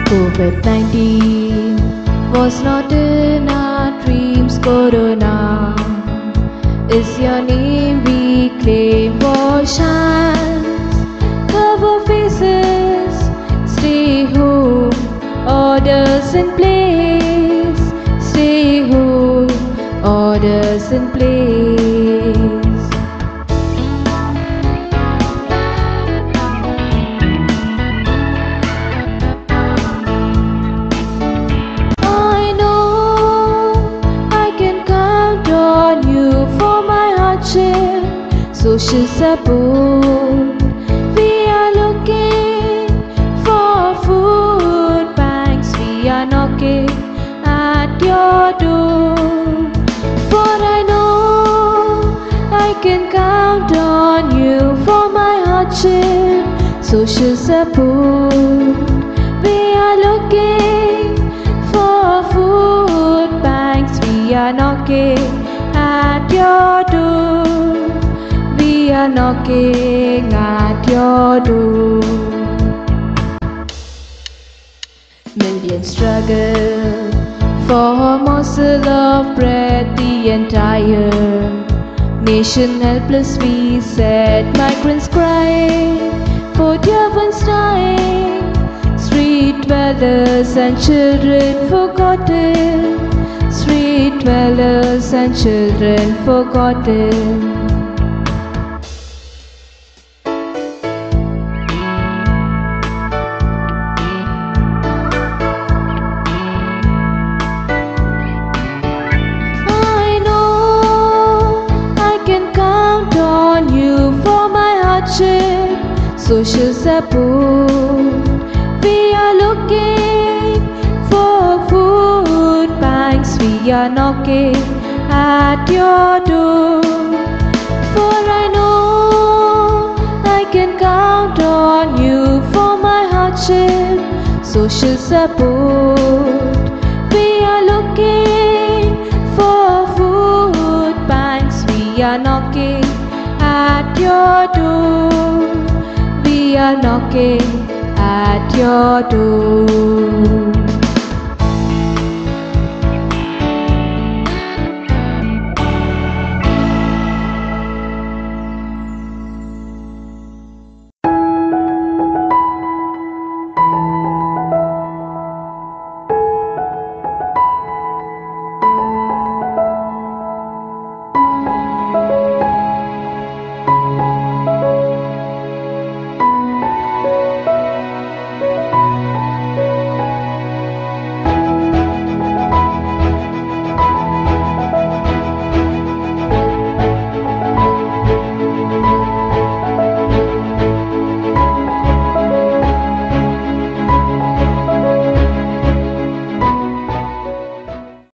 COVID-19 was not in our dreams. Corona is your name. We claim wash hands, cover faces, stay home. Orders in place. Stay home. Orders in place. Social support. We are looking for food banks. We are knocking at your door. For I know I can count on you for my hardship. Social support. We are looking for food banks. We are knocking at your door. We are knocking at your door. Millions struggle for a morsel of bread. The entire nation helpless, we said. Migrants crying for dear ones dying. Street dwellers and children forgotten. Street dwellers and children forgotten. Social support. We are looking for food banks. We are knocking at your door. For I know I can count on you for my hardship. Social support. We are looking for food banks. We are knocking at your door. We are knocking at your door.